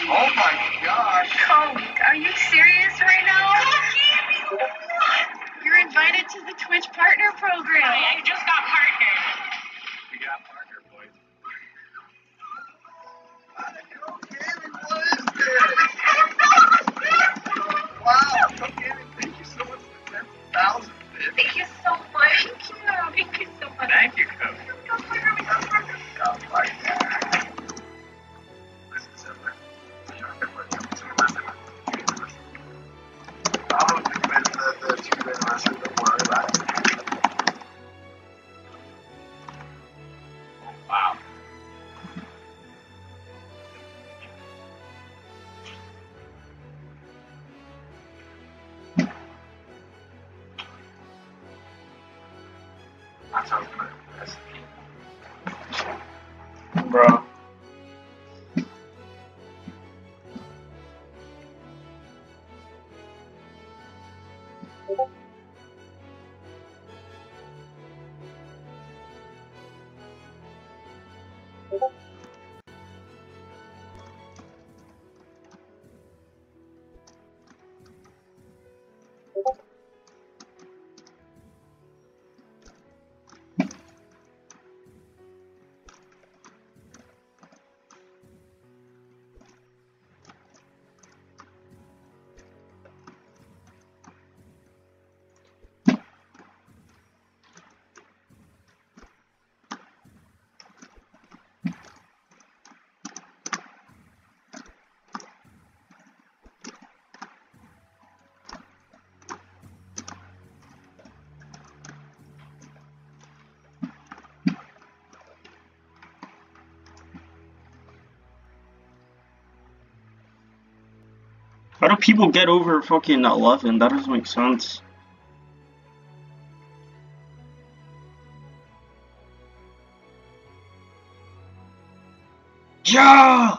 Oh my gosh. Coke, are you serious right now? You're invited to the Twitch Partner Program. I just got partnered. We got partner, boys. What is this? Wow, Gaming, thank you so much for the 10,000 bits. Thank you so much. Thank you so much. Thank you, Coach. Wow. That sounds good. Bro. How do people get over fucking 11? That doesn't make sense. Yeah!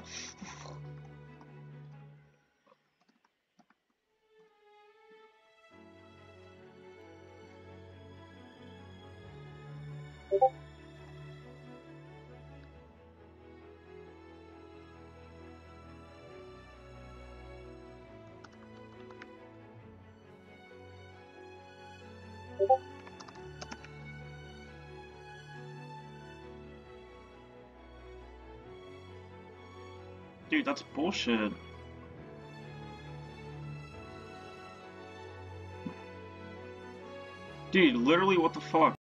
Dude, that's bullshit. Dude, literally, what the fuck?